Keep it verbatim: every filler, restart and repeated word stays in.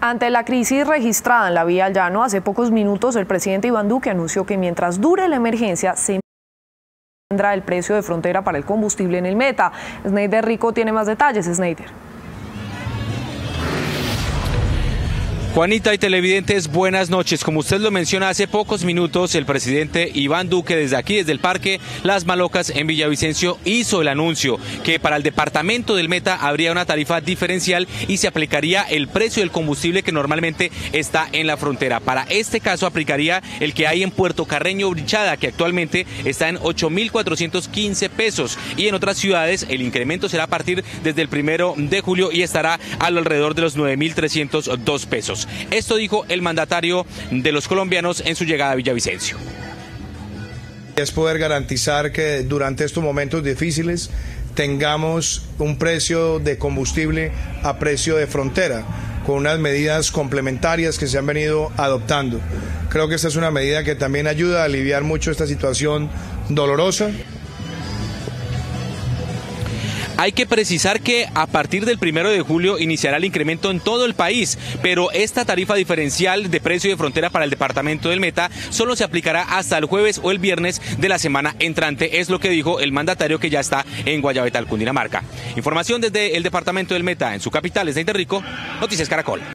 Ante la crisis registrada en la vía al llano, hace pocos minutos el presidente Iván Duque anunció que mientras dure la emergencia se mantendrá el precio de frontera para el combustible en el Meta. Sneider Rico tiene más detalles. Sneider. Juanita y televidentes, buenas noches. Como usted lo menciona, hace pocos minutos el presidente Iván Duque desde aquí, desde el Parque Las Malocas en Villavicencio, hizo el anuncio que para el departamento del Meta habría una tarifa diferencial y se aplicaría el precio del combustible que normalmente está en la frontera. Para este caso aplicaría el que hay en Puerto Carreño Brichada, que actualmente está en ocho mil cuatrocientos quince pesos, y en otras ciudades el incremento será a partir desde el primero de julio y estará a lo alrededor de los nueve mil trescientos dos pesos. Esto dijo el mandatario de los colombianos en su llegada a Villavicencio. Es poder garantizar que durante estos momentos difíciles tengamos un precio de combustible a precio de frontera, con unas medidas complementarias que se han venido adoptando. Creo que esta es una medida que también ayuda a aliviar mucho esta situación dolorosa. Hay que precisar que a partir del primero de julio iniciará el incremento en todo el país, pero esta tarifa diferencial de precio de frontera para el departamento del Meta solo se aplicará hasta el jueves o el viernes de la semana entrante, es lo que dijo el mandatario que ya está en Guayabetal, Cundinamarca. Información desde el departamento del Meta, en su capital, Sneider Rico, Noticias Caracol.